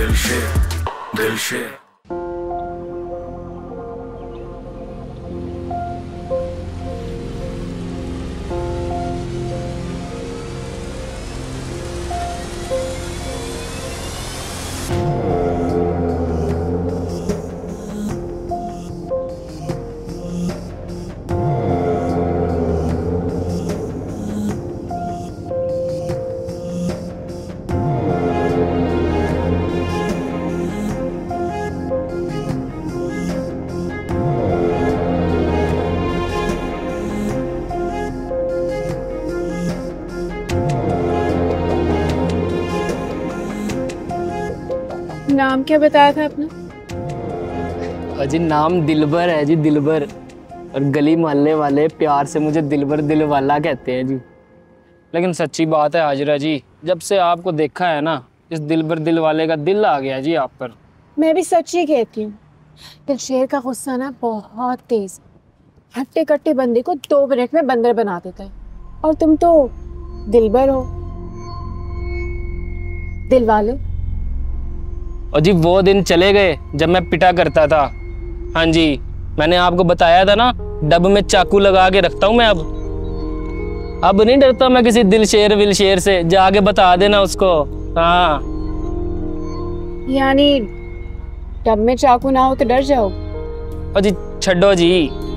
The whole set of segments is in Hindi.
दिल शेर। नाम क्या बताया था आपने? अजी नाम दिलबर है जी, दिलबर। और गली मोहल्ले वाले प्यार से मुझे दिलबर दिलवाला कहते हैं जी। लेकिन सच्ची बात है हाजिरा जी, जब से आपको देखा है ना, इस दिलबर दिलवाले का दिल आ गया जी आप पर। मैं भी सच ही कहती हूँ, दिलशेर का गुस्सा ना बहुत तेज, हट्टे कट्टे बंदे को 2 मिनट में बंदर बना देता है। और तुम तो दिलबर हो, दिलवाले। और जी वो दिन चले गए जब मैं पिटा करता था। हाँ जी, मैंने आपको बताया था ना, डब में चाकू लगा के रखता हूँ मैं। अब नहीं डरता मैं किसी दिलशेर विलशेर से, जाके बता देना उसको। हाँ यानी डब में चाकू ना हो तो डर जाओ? और जी छड्डो जी।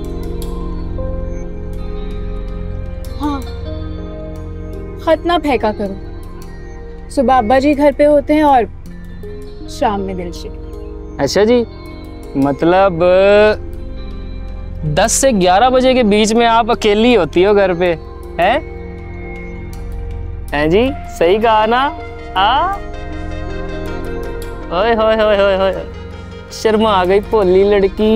हाँ, खत ना फेंका करो। सुबह अब्बा जी घर पे होते हैं और शाम में दिलशेर। अच्छा जी, मतलब 10 से 11 बजे के बीच में आप अकेली होती हो घर पे, हैं? हैं जी, सही कहा ना? ओए होए होए होए होए, शर्मा आ गई भोली लड़की।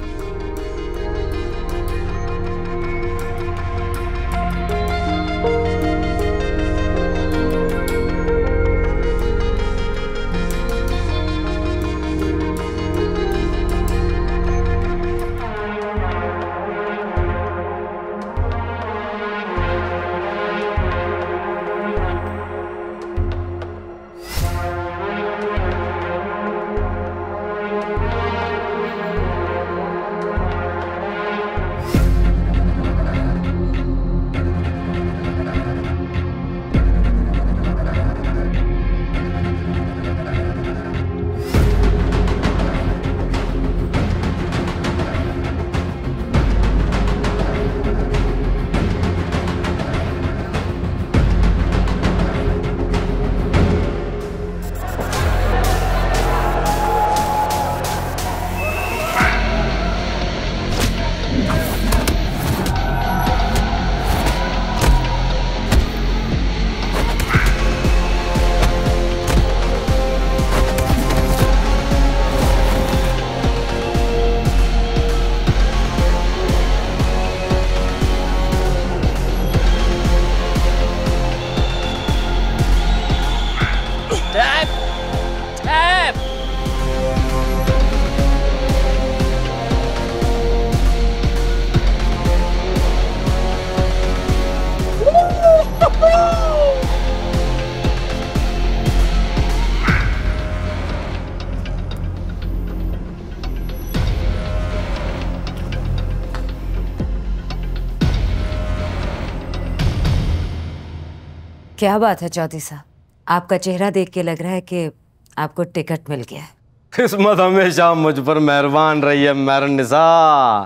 क्या बात है चौधरी साहब, आपका चेहरा देख के लग रहा है कि आपको टिकट मिल गया है। किस्मत हमेशा मुझ पर मेहरबान रही है मेहर निसार।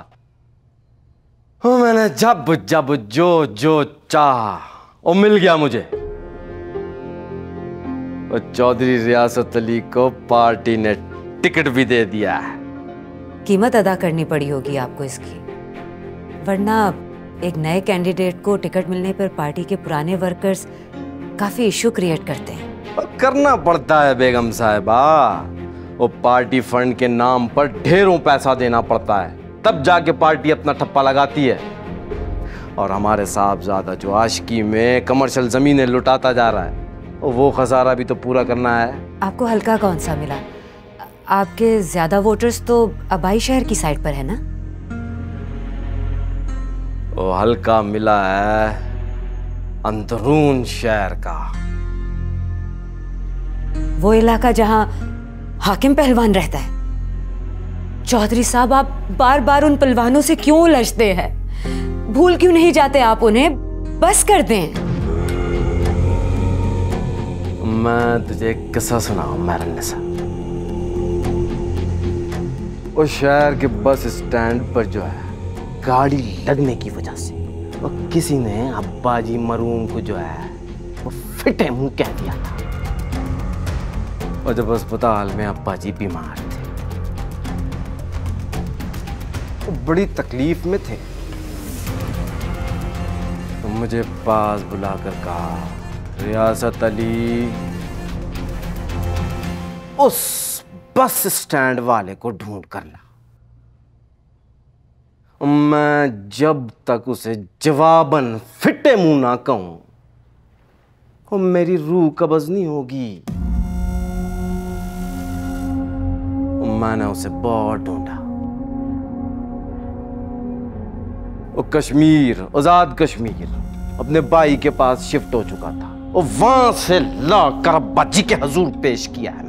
वो मैंने जब जब जो जो चाह वो मिल गया मुझे। और चौधरी रियासत अली को पार्टी ने टिकट भी दे दिया है। कीमत अदा करनी पड़ी होगी आपको इसकी, वरना एक नए कैंडिडेट को टिकट मिलने पर पार्टी के पुराने वर्कर्स काफी इशू क्रिएट करते हैं। और करना पड़ता है बेगम साहिबा, वो पार्टी फंड के नाम पर ढेरों पैसा देना पड़ता है, तब जाके पार्टी अपना ठप्पा लगाती है। और हमारे साहबजादा जो आशिकी में कमर्शियल जमीनें लुटाता जा रहा है, वो खसारा भी तो पूरा करना है। आपको हल्का कौन सा मिला? आपके ज्यादा वोटर्स तो अबाई शहर की साइड पर है ना? वो हल्का मिला है अंदरून शहर का, वो इलाका जहां हाकिम पहलवान रहता है। चौधरी साहब, आप बार बार उन पहलवानों से क्यों उलझते हैं? भूल क्यों नहीं जाते आप उन्हें? बस कर दें। मैं तुझे एक किस्सा सुनाऊं मैरनिसा। उस शहर के बस स्टैंड पर जो है गाड़ी लगने की वजह से वो किसी ने अब्बाजी मरूम को जो है वो फिटे मुंह कह दिया था। और जब अस्पताल में अब्बाजी बीमार थे, वो बड़ी तकलीफ में थे, तो मुझे पास बुलाकर कहा, रियासत अली, उस बस स्टैंड वाले को ढूंढ कर ला। मैं जब तक उसे जवाबन फिटे मुंह ना कहूं, वो मेरी रूह कब्ज नहीं होगी। मैंने उसे बहुत ढूंढा। वो कश्मीर, आजाद कश्मीर, अपने भाई के पास शिफ्ट हो चुका था। वो वहां से लाकर अब्बाजी के हुजूर पेश किया है मैंने।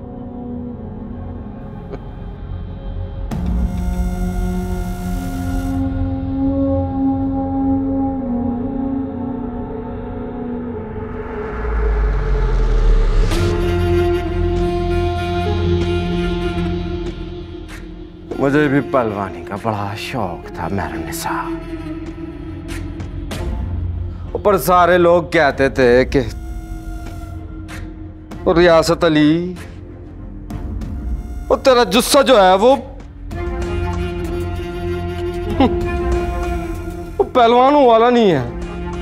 मुझे भी पहलवानी का बड़ा शौक था मैरनिसा। ऊपर सारे लोग कहते थे कि रियासत अली, वो तेरा जुस्सा जो है वो पहलवानों वाला नहीं है।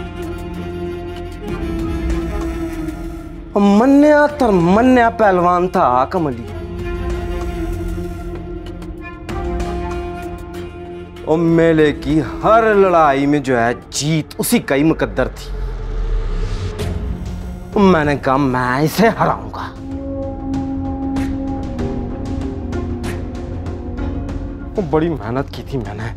मन्या तरमन्या पहलवान था हाकिम अली। और मेले की हर लड़ाई में जो है जीत उसी का ही मुकद्दर थी। मैंने कहा मैं इसे हराऊंगा। वो बड़ी मेहनत की थी मैंने,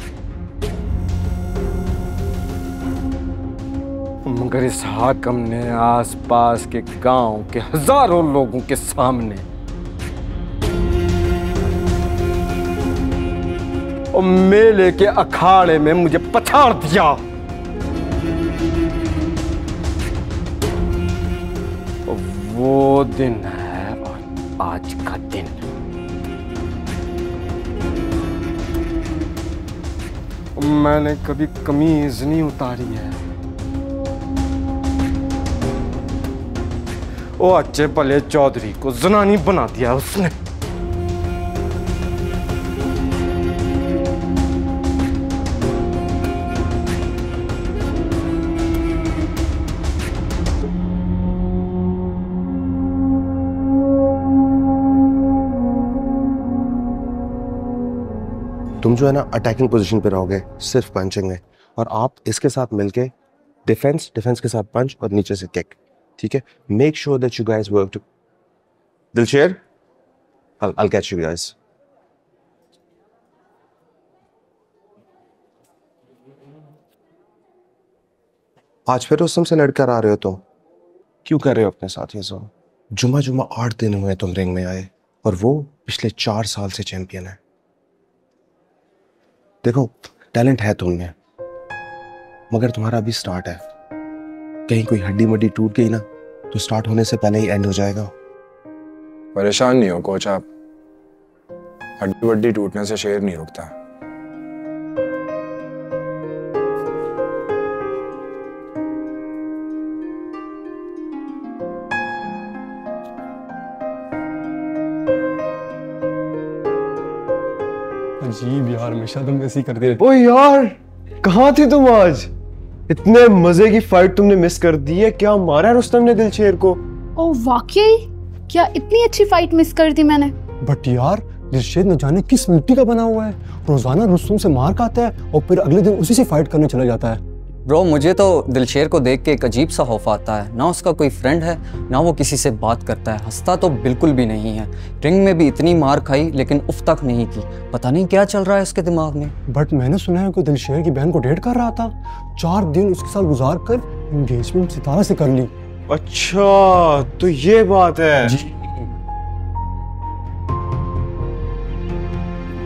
मगर इस हाकिम ने आसपास के गांव के हजारों लोगों के सामने और मेले के अखाड़े में मुझे पछाड़ दिया। वो दिन है और आज का दिन। मैंने कभी कमीज नहीं उतारी है। वो अच्छे भले चौधरी को जनानी बना दिया उसने। तुम जो है ना अटैकिंग पोजीशन पे रहोगे, सिर्फ पंचिंग में, और आप इसके साथ मिलके डिफेंस के साथ पंच और नीचे से किक, ठीक है? Make sure that you guys work to Dilsher, I'll catch you guys. आज फिर उस से लड़कर आ रहे हो तुम? क्यों कर रहे हो अपने साथ ये सब? जुमा 8 दिन हुए तुम रिंग में आए, और वो पिछले 4 साल से चैंपियन है। देखो, टैलेंट है तुम में, मगर तुम्हारा अभी स्टार्ट है। कहीं कोई हड्डी मड्डी टूट गई ना, तो स्टार्ट होने से पहले ही एंड हो जाएगा। परेशान नहीं हो कोच आप, हड्डी वड्डी टूटने से शेर नहीं रुकता। अजीब यार, हमेशा तुम ऐसे ही करते रहते। ओ यार, कहाँ थी तुम आज? इतने मजे की फाइट तुमने मिस कर दी है। क्या मारा है रुस्तम ने दिलशेर को? ओ वाकई, क्या इतनी अच्छी फाइट मिस कर दी मैंने। बट यार, दिलशेर न जाने किस मिट्टी का बना हुआ है। रोजाना रुस्तम से मार खाता है और फिर अगले दिन उसी से फाइट करने चला जाता है। ब्रो, मुझे तो दिलशेर को देख के एक अजीब सा खौफ आता है। ना उसका कोई फ्रेंड है, ना वो किसी से बात करता है। हंसता तो बिल्कुल भी नहीं है। रिंग में भी इतनी मार खाई लेकिन उफ तक नहीं की। पता नहीं क्या चल रहा है उसके दिमाग में। बट मैंने सुना है कि दिलशेर की बहन को डेट कर रहा था। 4 दिन उसके साथ गुजार कर एंगेजमेंट सितारा से कर ली। अच्छा, तो ये बात है। जी।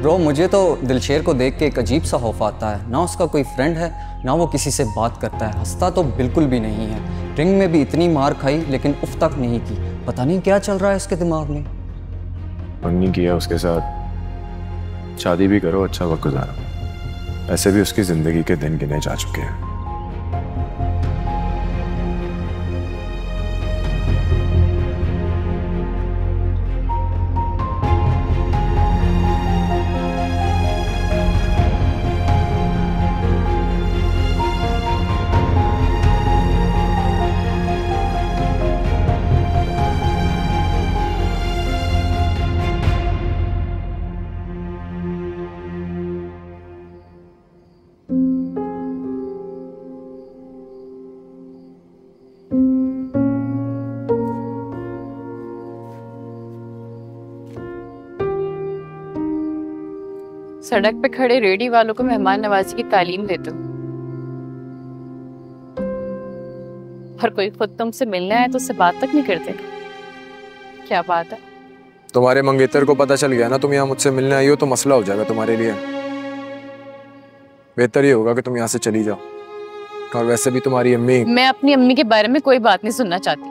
ब्रो मुझे तो दिलशेर को देख के एक अजीब सा खौफ आता है। ना उसका कोई फ्रेंड है, ना वो किसी से बात करता है, हंसता तो बिल्कुल भी नहीं है। रिंग में भी इतनी मार खाई लेकिन उफ तक नहीं की। पता नहीं क्या चल रहा है इसके दिमाग में। मंगनी किया उसके साथ, शादी भी करो, अच्छा वक्त गुजारो। ऐसे भी उसकी जिंदगी के दिन गिने जा चुके हैं। सड़क पे खड़े रेडी वालों को मेहमान नवाजी की तालीम देते हो, और कोई खुद तुमसे मिलने आए तो उससे बात तक नहीं करते। क्या बात है? तुम्हारे मंगेतर को पता चल गया ना तुम यहाँ मुझसे मिलने आई हो, तो मसला हो जाएगा तुम्हारे लिए। बेहतर ये होगा कि तुम यहाँ से चली जाओ। और वैसे भी तुम्हारी अम्मी। मैं अपनी अम्मी के बारे में कोई बात नहीं सुनना चाहती।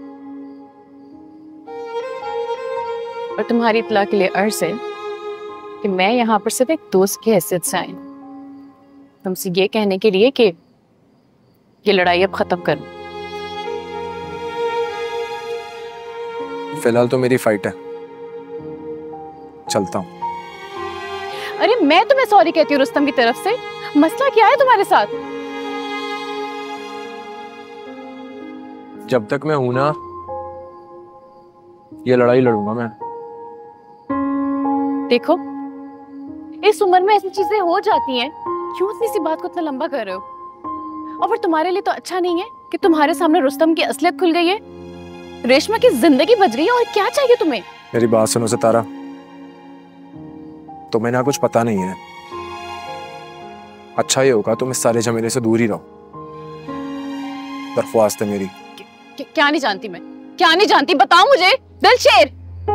और तुम्हारी इत्तला के लिए अर्ज है कि मैं यहाँ पर सिर्फ एक दोस्त की हैसियत से आई हूँ, तुमसे ये कहने के लिए कि ये लड़ाई अब खत्म करो। फिलहाल तो मेरी फाइट है, चलता हूँ। अरे मैं तुम्हें सॉरी कहती हूँ रुस्तम की तरफ से। मसला क्या है तुम्हारे साथ? जब तक मैं हूं ना, ये लड़ाई लड़ूंगा मैं। देखो इस उम्र में ऐसी चीजें हो जाती हैं, क्यों इतनी सी बात को इतना लंबा कर रहे हो? और फिर तुम्हारे लिए तो अच्छा नहीं है कि तुम्हारे सामने रुस्तम की असलियत खुल गई है, रेशमा की जिंदगी बच गई है, और क्या चाहिए तुम्हें? मेरी बात सुनो सितारा, तुम्हें ना कुछ पता नहीं है। अच्छा ये होगा तुम इस सारे झमेले से दूर ही रहो, दरख्वास्त है मेरी। क्या नहीं जानती मैं? क्या नहीं जानती? बताओ मुझे दिलशेर।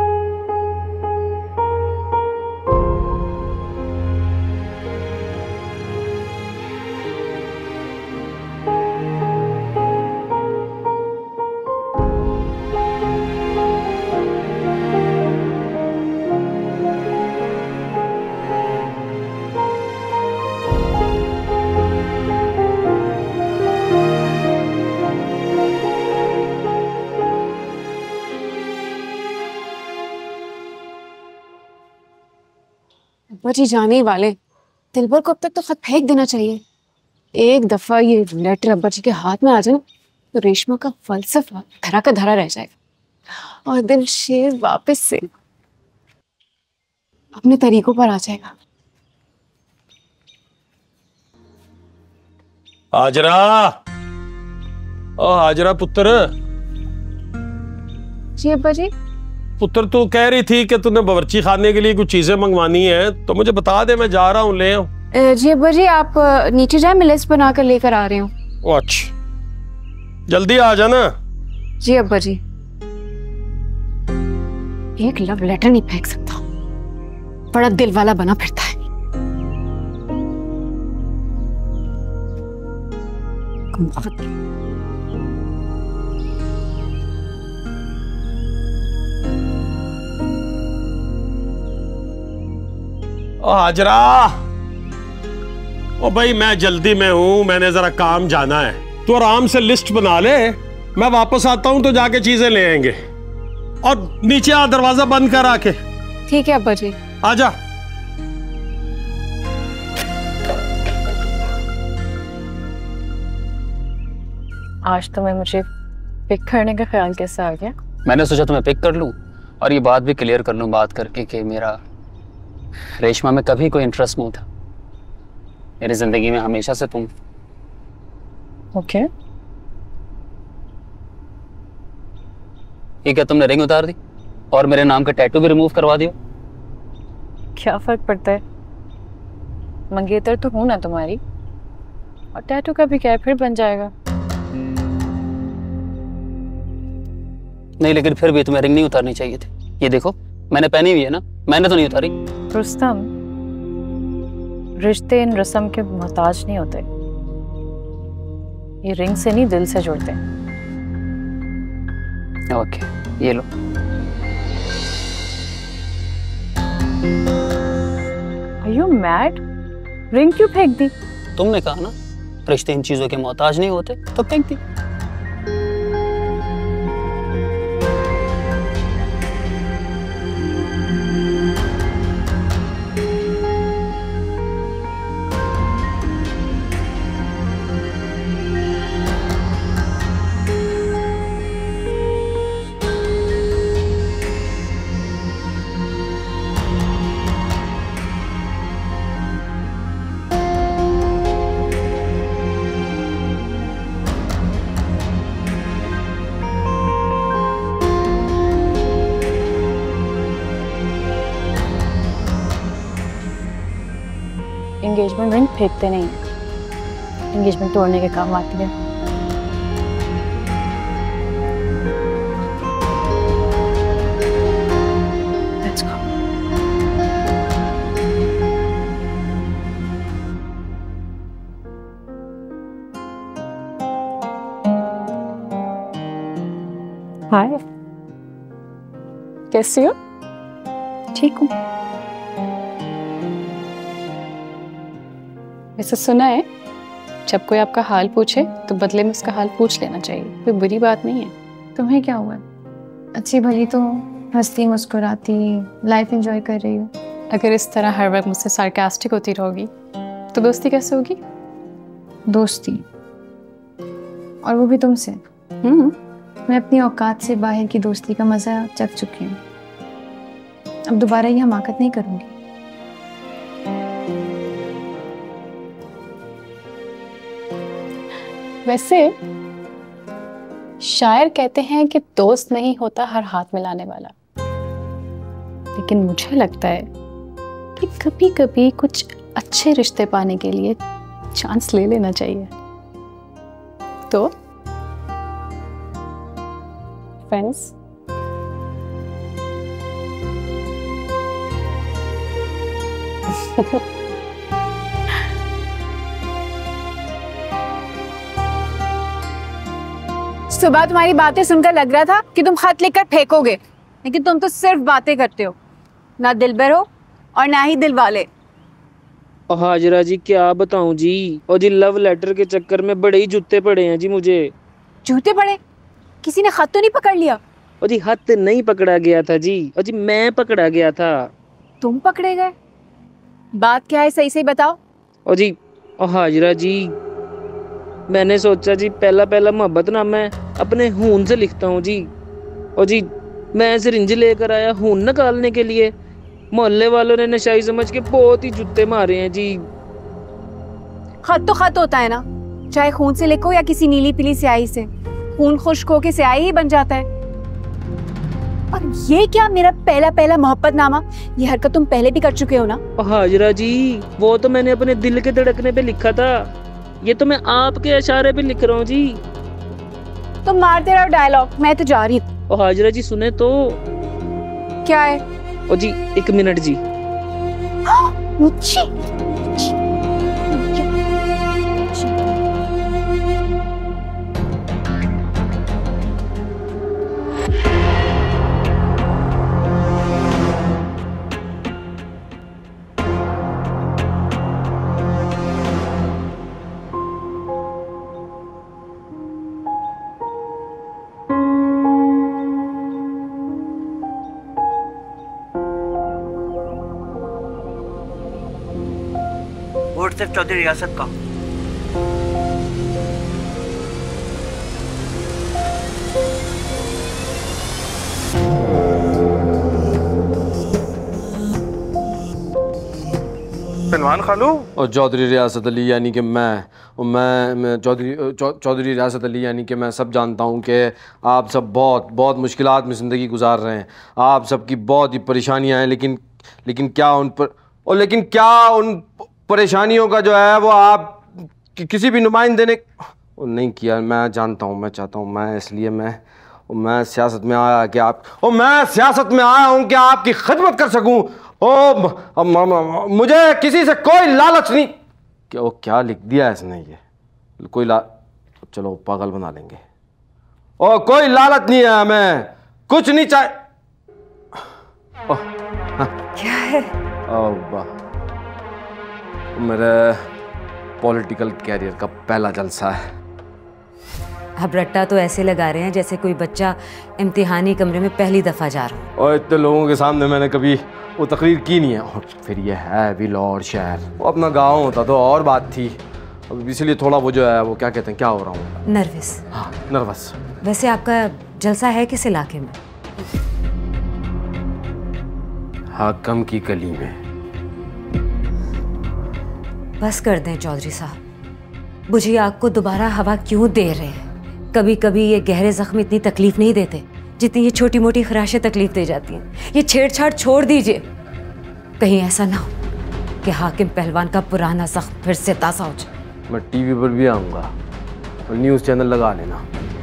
अब्बा जी जाने ही वाले, दिलबर को अब तक तो खत फेंक देना चाहिए। एक दफा ये लेटर अब्बा जी के हाथ में आ जाए तो रेशमा का फलसफा धरा का धरा रह जाएगा और दिलशेर वापस से अपने तरीकों पर आ जाएगा। हाजरा, ओ हाजरा पुत्र। जी अब्बा जी। पुत्र तू कह रही थी कि तूने बावर्ची खाने के लिए कुछ चीजें मंगवानी है, तो मुझे बता दे, मैं जा रहा हूँ, ले आऊं। जी अब्बा जी आप नीचे जाए, मैं लिस्ट बना कर लेकर आ रही हूँ। अच्छा जल्दी आ जाना। जी अब्बा जी। एक लव लेटर नहीं फेंक सकता, बड़ा दिल वाला बना फिरता है। ओ हाजरा, ओ भाई मैं जल्दी में हूं, मैंने जरा काम जाना है। तू आराम से लिस्ट बना ले, मैं वापस आता हूं तो जाके चीजें ले आएंगे। और नीचे आ, दरवाजा बंद कर आके। ठीक है अब्बा जी। आजा। आज तुम्हें मुझे पिक करने का ख्याल कैसे आ गया? मैंने सोचा तुम्हें पिक कर लूं और ये बात भी क्लियर कर लूं बात करके कि मेरा रेशमा में कभी कोई इंटरेस्ट नहीं था। मेरी जिंदगी में हमेशा से तुम। ओके। ठीक है, तुमने रिंग उतार दी और मेरे नाम का टैटू भी रिमूव करवा दियो। क्या फर्क पड़ता है? मंगेतर तो हूं ना तुम्हारी, और टैटू का भी क्या है, फिर बन जाएगा। नहीं, लेकिन फिर भी तुम्हें रिंग नहीं उतारनी चाहिए थी। ये देखो मैंने पहनी हुई है ना, मैंने तो नहीं उतारी। रुस्तम, रिश्ते इन रस्म के मोहताज नहीं होते, ये रिंग से नहीं दिल से जुड़ते। ओके, ये लो। Are you mad? रिंग क्यों फेंक दी? तुमने कहा ना रिश्ते इन चीजों के मोहताज नहीं होते, तो फेंक दी। एंगेजमेंट रिंग फेंकते नहीं, एंगेजमेंट तोड़ने के काम आती है। Let's go. हाय, कैसी हो? ठीक हूँ। वैसे सुना है जब कोई आपका हाल पूछे तो बदले में उसका हाल पूछ लेना चाहिए, कोई बुरी बात नहीं है। तुम्हें क्या हुआ? अच्छी भली तो हंसती मुस्कुराती लाइफ एंजॉय कर रही हो। अगर इस तरह हर वक्त मुझसे सार्कास्टिक होती रहोगी तो दोस्ती कैसे होगी? दोस्ती, और वो भी तुमसे। मैं अपनी औकात से बाहर की दोस्ती का मजा चख चुकी हूँ, अब दोबारा ये हमाकत नहीं करूंगी। वैसे शायर कहते हैं कि दोस्त नहीं होता हर हाथ मिलाने वाला, लेकिन मुझे लगता है कि कभी कभी कुछ अच्छे रिश्ते पाने के लिए चांस ले लेना चाहिए। तो फ्रेंड्स, सुबह तुम्हारी बातें सुनकर लग रहा था कि तुम खत लिखकर फेंकोगे, लेकिन तुम तो सिर्फ बातें करते हो, ना दिलबर हो और ना ही दिल वाले। हाजरा जी क्या बताऊं जी, और जी लव लेटर के चक्कर में बड़े ही जूते पड़े हैं जी मुझे। जूते पड़े? किसी ने खत तो नहीं पकड़ लिया? और जी हाथ नहीं पकड़ा गया था जी, और जी मैं पकड़ा गया था। तुम पकड़े गए? बात क्या है सही सही बताओ। और जी हाजरा जी, मैंने सोचा जी पहला पहला मोहब्बतनामा मैं अपने खून से लिखता हूँ जी। और जी मैं सिरिंज लेकर आया खून निकालने के लिए, मोहल्ले वालों ने नशाई समझ के बहुत ही जूते मारे हैं जी। खत तो खत होता है ना, चाहे खून से लिखो या किसी नीली पीली स्याही से, खून खुश्क होके स्याही ही बन जाता है। और ये क्या मेरा पहला पहला मोहब्बतनामा, ये हरकत तुम पहले भी कर चुके हो ना? हाजरा जी वो तो मैंने अपने दिल के धड़कने पे लिखा था, ये तो मैं आपके इशारे पे लिख रहा हूँ जी। तुम मारते रहो डायलॉग, मैं तो जा रही हूँ। और हाजरा जी सुने तो। क्या है? ओ जी 1 मिनट जी। वोट सिर्फ चौधरी रियासत का। सलमान खालू और चौधरी रियासत अली यानी कि मैं चौधरी रियासत अली यानी कि मैं सब जानता हूँ कि आप सब बहुत मुश्किलात में ज़िंदगी गुजार रहे हैं। आप सबकी बहुत ही परेशानियाँ हैं, लेकिन क्या उन परेशानियों का जो है वो आप किसी भी नुमाइंदे ने नहीं किया। मैं जानता हूँ, मैं चाहता हूँ, मैं सियासत में आया कि मैं सियासत में आया हूँ कि आपकी खिदमत कर सकूँ मुझे किसी से कोई लालच नहीं। क्या वो क्या लिख दिया इसने? ये कोई चलो पागल बना लेंगे। ओ कोई लालच नहीं है हमें, कुछ नहीं चाहिए। क्या है? मेरे पॉलिटिकल कैरियर का पहला जलसा है। आप रट्टा तो ऐसे लगा रहे हैं जैसे कोई बच्चा इम्तिहानी कमरे में पहली दफा जा रहा हो। और इतने लोगों के सामने मैंने कभी वो तकरीर की नहीं है। और फिर ये है भी लाहौर शहर, वो अपना गांव होता तो और बात थी। अब इसलिए थोड़ा वो जो है वो क्या कहते हैं, क्या हो रहा हूँ, नर्वस। हाँ नर्वस। वैसे आपका जलसा है किस इलाके में? हाकम की गली में। बस कर दें चौधरी साहब, बुझी आग को दोबारा हवा क्यों दे रहे हैं? कभी कभी ये गहरे जख्म इतनी तकलीफ नहीं देते जितनी ये छोटी मोटी खराशें तकलीफ दे जाती हैं। ये छेड़छाड़ छोड़ दीजिए, कहीं ऐसा ना हो कि हाकिम पहलवान का पुराना जख्म फिर से ताज़ा हो जाए। मैं टीवी पर भी आऊँगा और न्यूज़ चैनल लगा लेना।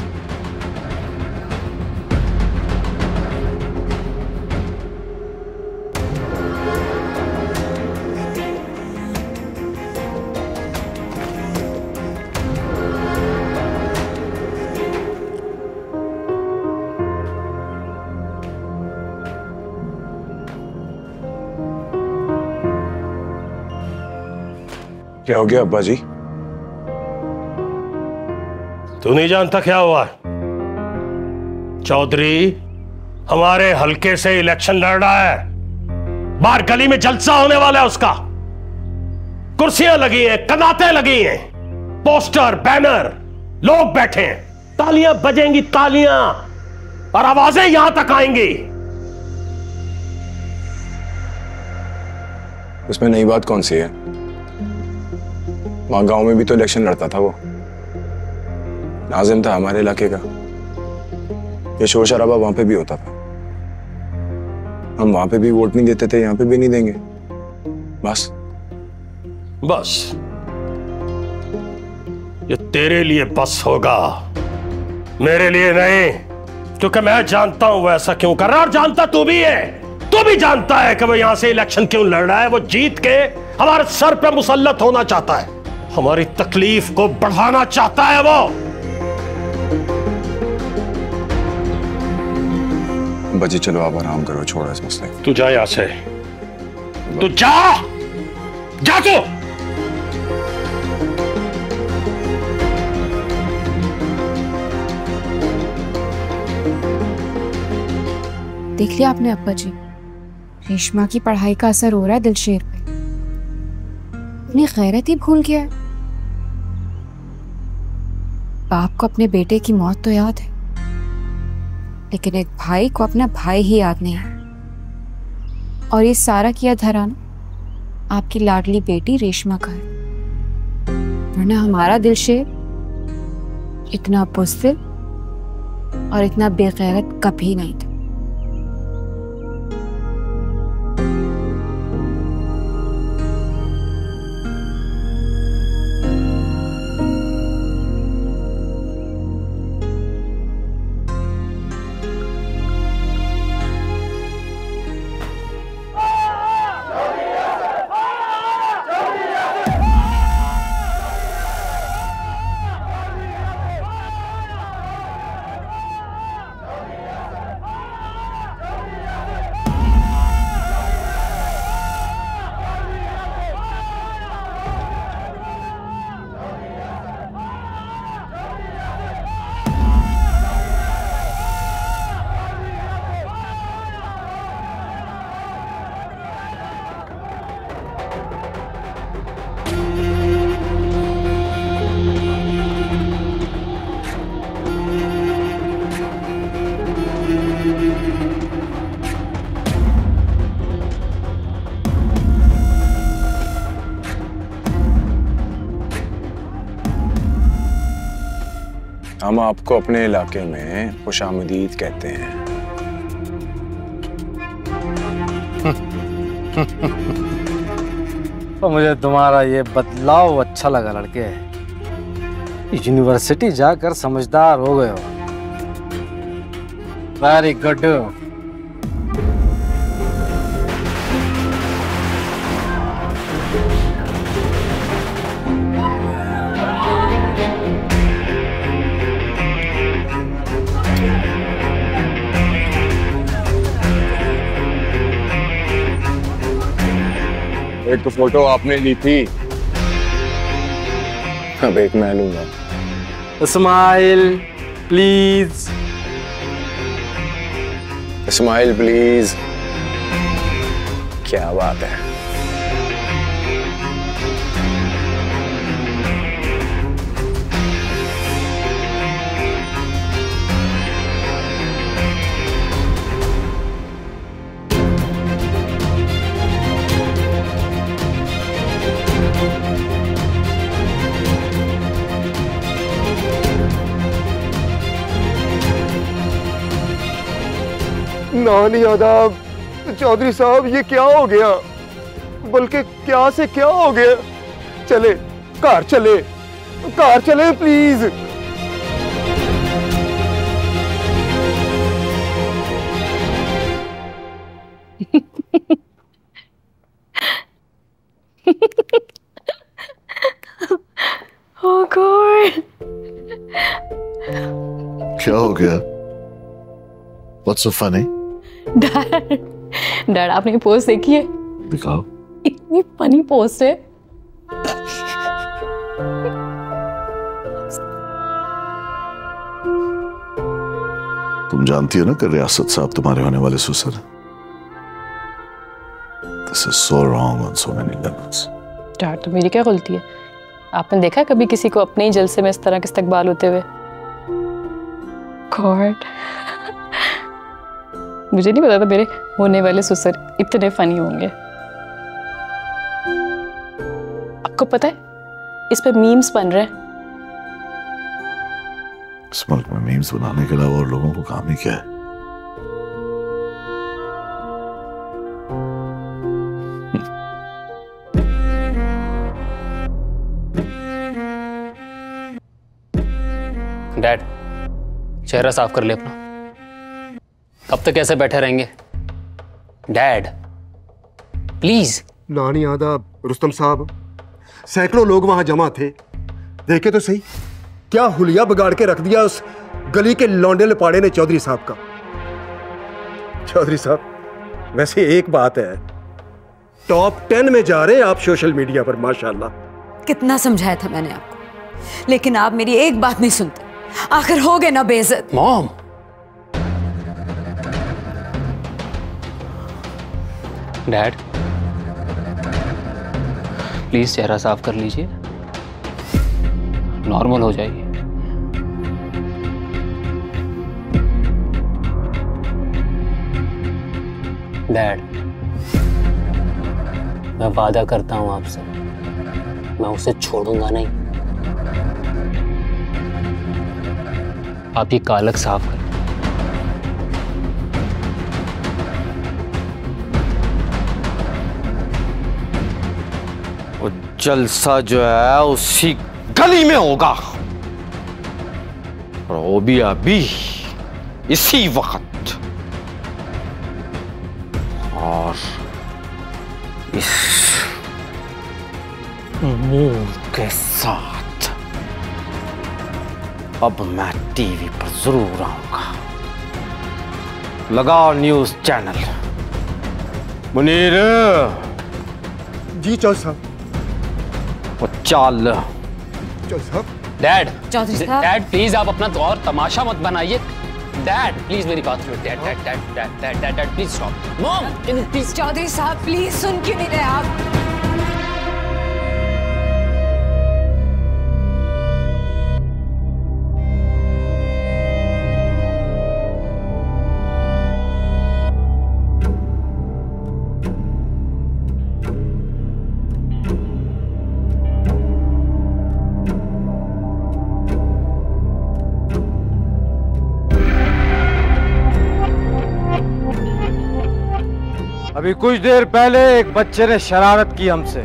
क्या हो गया अब्बा जी? तू नहीं जानता क्या हुआ? चौधरी हमारे हलके से इलेक्शन लड़ रहा है। बाहर गली में जलसा होने वाला है उसका। कुर्सियां लगी हैं, कनाते लगी हैं, पोस्टर बैनर, लोग बैठे हैं, तालियां बजेंगी, तालियां और आवाजें यहां तक आएंगी। उसमें नई बात कौन सी है? वहां गांव में भी तो इलेक्शन लड़ता था वो, नाजिम था हमारे इलाके का। ये शोर शराबा वहां पे भी होता था। हम वहां पे भी वोट नहीं देते थे, यहाँ पे भी नहीं देंगे। बस बस ये तेरे लिए बस होगा, मेरे लिए नहीं, क्योंकि मैं जानता हूं वो ऐसा क्यों कर रहा है और जानता तू भी है। तू भी जानता है कि वो यहां से इलेक्शन क्यों लड़ रहा है। वो जीत के हमारे सर पे मुसल्लत होना चाहता है, हमारी तकलीफ को बढ़ाना चाहता है वो। बच्ची चलो आप आराम करो, छोड़ो इस मसले। तू जा यहां से, तू जा, जा तू। देख लिया आपने अब्बा जी, रेशमा की पढ़ाई का असर हो रहा है दिलशेर पे। अपनी गैरत ही भूल गया है। बाप को अपने बेटे की मौत तो याद है, लेकिन एक भाई को अपना भाई ही याद नहीं है। और ये सारा किया धराना आपकी लाडली बेटी रेशमा का है, वरना हमारा दिलशेर इतना बुज़दिल और इतना बेगैरत कभी नहीं था। हम आपको अपने इलाके में खुशामदीद कहते हैं। तो मुझे तुम्हारा ये बदलाव अच्छा लगा लड़के। यूनिवर्सिटी जाकर समझदार हो गए हो। Very good. एक तो फोटो आपने ली थी, अब एक मैं लूंगा। Smile please, smile please. क्या बात है। नानी आदाब चौधरी साहब, ये क्या हो गया? बल्कि क्या से क्या हो गया? चले घर चले प्लीज। Oh God! क्या हो गया? What's so funny? डैड आपने ये पोस्ट देखी है? दिखाओ। इतनी फनी पोस्ट है। तुम जानती हो ना कि रियासत साहब तुम्हारे होने वाले ससुर। This is so wrong on so many levels. Dad तो मेरी क्या गलती है? आपने देखा है कभी किसी को अपने ही जलसे में इस तरह के इस्तकबाल होते हुए? गॉड, मुझे नहीं पता था मेरे होने वाले ससुर इतने फनी होंगे। आपको पता है इस पे मीम्स बन रहे हैं। इस मुल्क में मीम्स बनाने के अलावा और लोगों को काम ही क्या है? डैड, चेहरा साफ कर ले अपना। कब तक ऐसे बैठे रहेंगे? Dad please. नानी आदाब रुस्तम साहब, सैकड़ों लोग वहां जमा थे, देखे तो सही क्या हुलिया बिगाड़ के रख दिया उस गली के लौंडे लपाड़े ने चौधरी साहब का। चौधरी साहब, वैसे एक बात है, टॉप 10 में जा रहे हैं आप सोशल मीडिया पर, माशाल्लाह। कितना समझाया था मैंने आपको, लेकिन आप मेरी एक बात नहीं सुनते। आखिर हो गए ना बेइज्जत। मॉम, डैड प्लीज चेहरा साफ कर लीजिए, नॉर्मल हो जाइए। डैड, मैं वादा करता हूं आपसे, मैं उसे छोड़ूंगा नहीं। आप ये कालक साफ करें। वो जलसा जो है उसी गली में होगा, और वो भी अभी इसी वक्त, और इस मुंह के साथ। अब मैं टीवी पर जरूर आऊंगा। लगाओ न्यूज चैनल। मुनीर। जी चौधरी साहब। वो चाल। चौधरी साहब। डैड, चौधरी साहब, डैड प्लीज आप अपना और तमाशा मत बनाइए। डैड प्लीज मेरी बात सुनो। Dad dad dad dad dad dad dad please stop. Mom please. Chaudhary साहब प्लीज, सुन क्यों नहीं रहे आप? अभी कुछ देर पहले एक बच्चे ने शरारत की हमसे,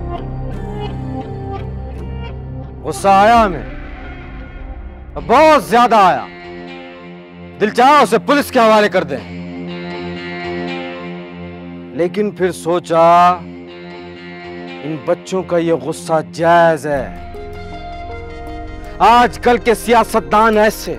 गुस्सा आया हमें, बहुत ज्यादा आया। दिल चाहा उसे पुलिस के हवाले कर दें, लेकिन फिर सोचा इन बच्चों का ये गुस्सा जायज है। आजकल के सियासतदान ऐसे,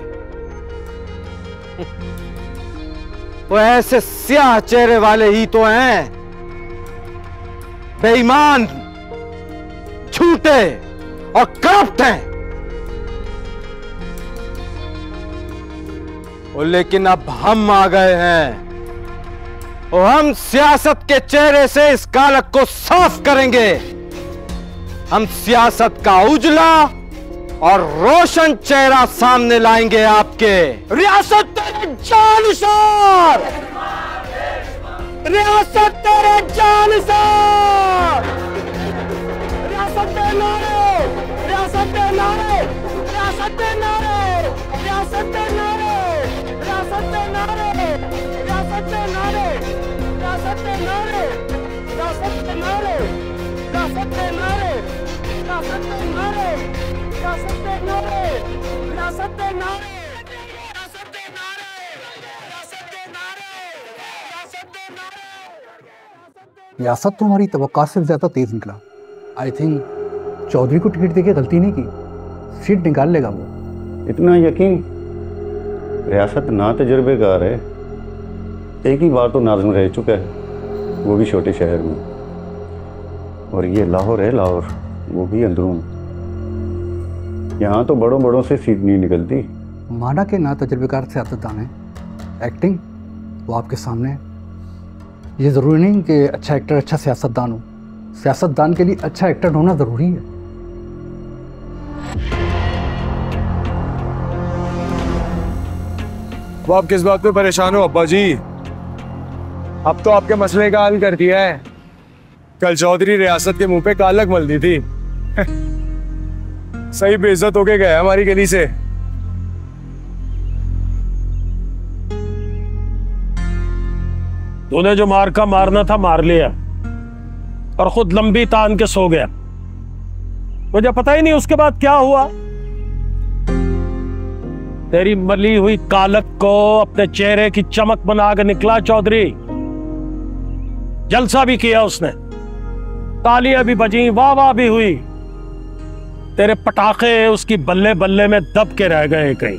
वो ऐसे स्याह चेहरे वाले ही तो हैं बेईमान, झूठे और करप्ट हैं। और लेकिन अब हम आ गए हैं और हम सियासत के चेहरे से इस कालक को साफ करेंगे। हम सियासत का उजला और रोशन चेहरा सामने लाएंगे आपके। रियासत तेरे जानसार, रियासत तेरे जानसार, रियासत तेरे नारे, रियासत तेरे नारे, रियासत तेरे नारे, रियासत तेरे नारे, रियासत तेरे नारे, रियासत तेरे नारे, रियासत तेरे नारे, रियासत तेरे नारे, रियासत तेरे नारे, रियासत तेरे नारे, रियासत तेरे नारे, रियासत तेरे नारे, रियासत तेरे नारे, रियासत तेरे नारे, रियासत तेरे नारे। रियासत तो हमारी तवक्कात से ज्यादा तेज निकला। आई थिंक चौधरी को टिकट देके गलती नहीं की, सीट निकाल लेगा वो। इतना यकीन? रियासत ना तजुर्बेकार है, एक ही बार तो नाज़िम रह चुका है, वो भी छोटे शहर में। और ये लाहौर है, लाहौर, वो भी अंदरून। यहाँ तो बड़ों बड़ों से सीट नहीं निकलती। माना के ना तजुर्बेकार सियासतदान है, एक्टिंग वो आपके सामने है। ये ज़रूरी नहीं कि अच्छा एक्टर अच्छा सियासतदान हो, सियासतदान के लिए अच्छा एक्टर होना ज़रूरी है। वो आप किस बात पे परेशान हो अब्बा जी? अब तो आपके मसले का हल कर दिया है। कल चौधरी रियासत के मुंह पे कालक मल दी थी। सही बेइज्जत होके गया हमारी गली से। तूने जो मार का मारना था मार लिया और खुद लंबी तान के सो गया। मुझे पता ही नहीं उसके बाद क्या हुआ। तेरी मली हुई कालक को अपने चेहरे की चमक बना के निकला चौधरी। जलसा भी किया उसने, तालियां भी बजी, वाह वाह भी हुई। तेरे पटाखे उसकी बल्ले बल्ले में दब के रह गए कहीं।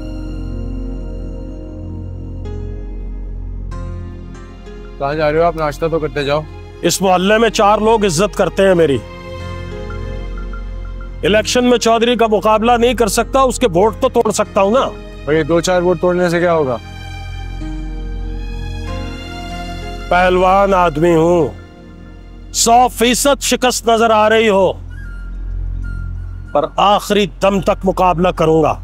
कहाँ जा रहे हो आप? नाश्ता तो करते जाओ। इस मोहल्ले में 4 लोग इज्जत करते हैं मेरी। इलेक्शन में चौधरी का मुकाबला नहीं कर सकता, उसके वोट तो तोड़ सकता हूं ना। भाई 2-4 वोट तोड़ने से क्या होगा? पहलवान आदमी हूं, 100% शिकस्त नजर आ रही हो, पर आखिरी दम तक मुकाबला करूंगा।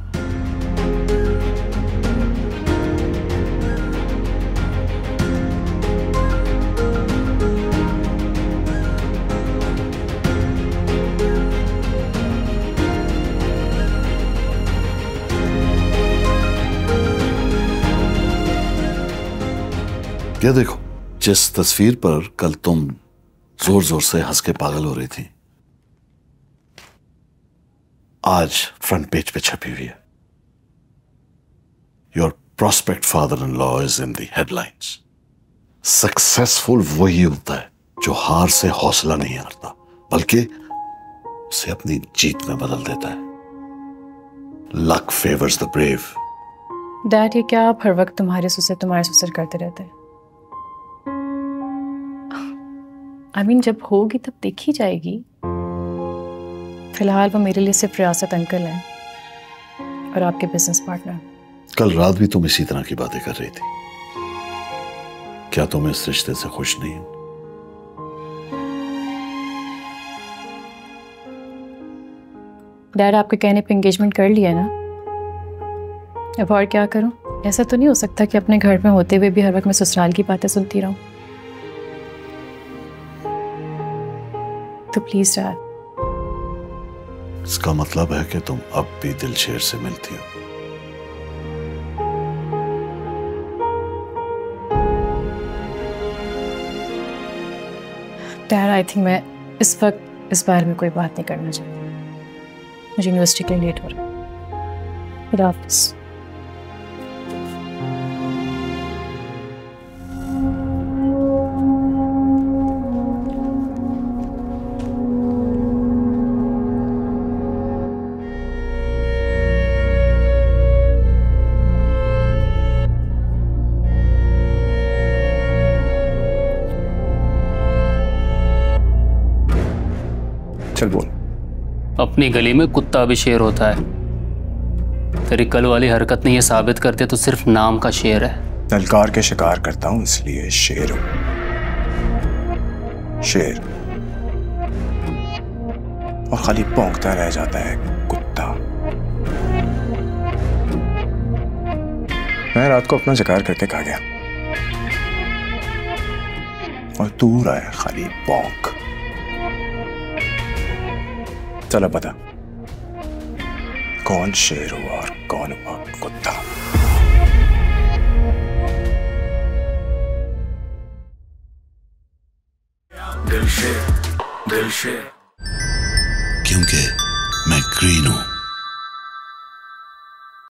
क्या देखो, जिस तस्वीर पर कल तुम जोर जोर से हंस के पागल हो रही थी, आज फ्रंट पेज पे छपी हुई है। Your prospect father in law is in the headlines. Successful वही होता है जो हार से हौसला नहीं हारता, बल्कि उसे अपनी जीत में बदल देता है। Luck favours the brave. Dad, ये क्या आप हर वक्त तुम्हारे ससुर करते रहते हैं? I mean, जब होगी तब देखी जाएगी। फिलहाल वो मेरे लिए सिर्फ रियासत अंकल हैं और आपके बिजनेस पार्टनर। कल रात भी तुम इसी तरह की बातें कर रही थी। क्या तुम इस रिश्ते से खुश नहीं हो? डैड, आपके कहने पे एंगेजमेंट कर लिया ना, अब और क्या करूं? ऐसा तो नहीं हो सकता कि अपने घर में होते हुए भी हर वक्त मैं ससुराल की बातें सुनती रहूं। तो प्लीज डैड। इसका मतलब है कि तुम अब भी दिलशेर से मिलती हो। डैड, आई थिंक मैं इस वक्त इस बारे में कोई बात नहीं करना चाहती। मुझे यूनिवर्सिटी के लिए लेट हो रहा है। खुदा हाफिज़। चल बोल। अपनी गली में कुत्ता भी शेर होता है। तेरी कल वाली हरकत ने यह साबित कर दिया तो सिर्फ नाम का शेर है। ललकार के शिकार करता हूं इसलिए शेर हूं। शेर और खाली भौंकता रह जाता है कुत्ता। मैं रात को अपना शिकार करके खा गया और तू रहा है खाली भौंक। चलो बता कौन शेर हुआ और कौन हुआ कुत्ता। क्योंकि मैं ग्रीन हूं।